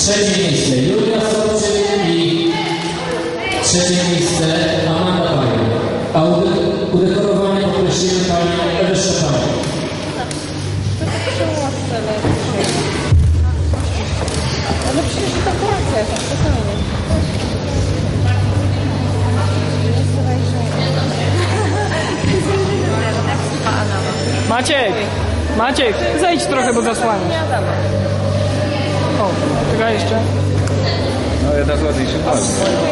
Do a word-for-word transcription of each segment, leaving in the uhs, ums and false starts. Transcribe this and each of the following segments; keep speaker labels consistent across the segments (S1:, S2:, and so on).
S1: Trzecie miejsce Julia Sobczyk i trzecie miejsce Amanda Pajek. A udekorowanie poprosimy Panią Ewę Szczepanek.
S2: Ale przecież to dekoracja jest, spokojnie.
S3: Maciek! Maciek! Zejdź trochę, bo zasłaniasz. O, czekaj jeszcze.
S4: No jedna z ładniejszych patrz.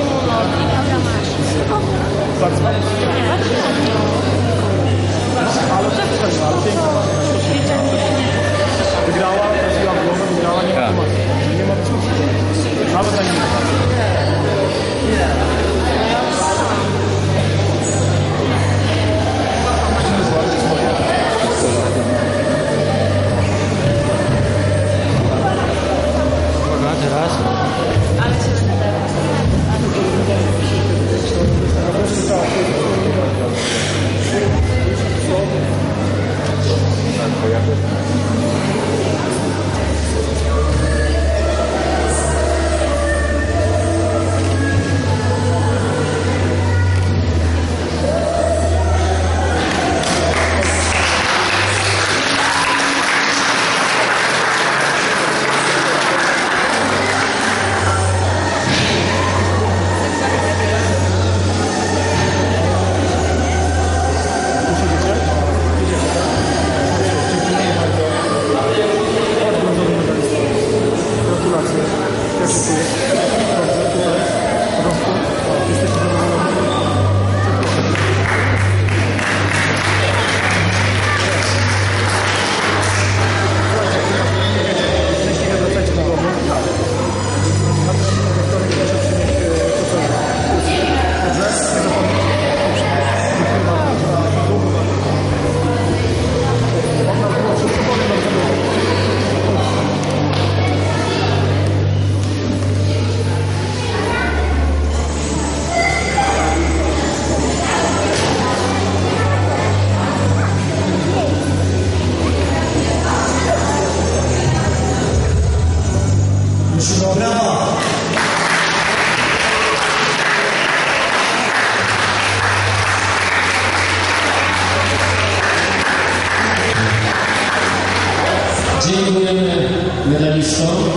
S5: Wygrała, trafiła w głowę, wygrała, nie ma tematu. Nie ma dyskusji. Nawet na nim.
S4: Teraz?
S2: Ale się będę teraz.
S1: Brawa! Dziękujemy medalistom.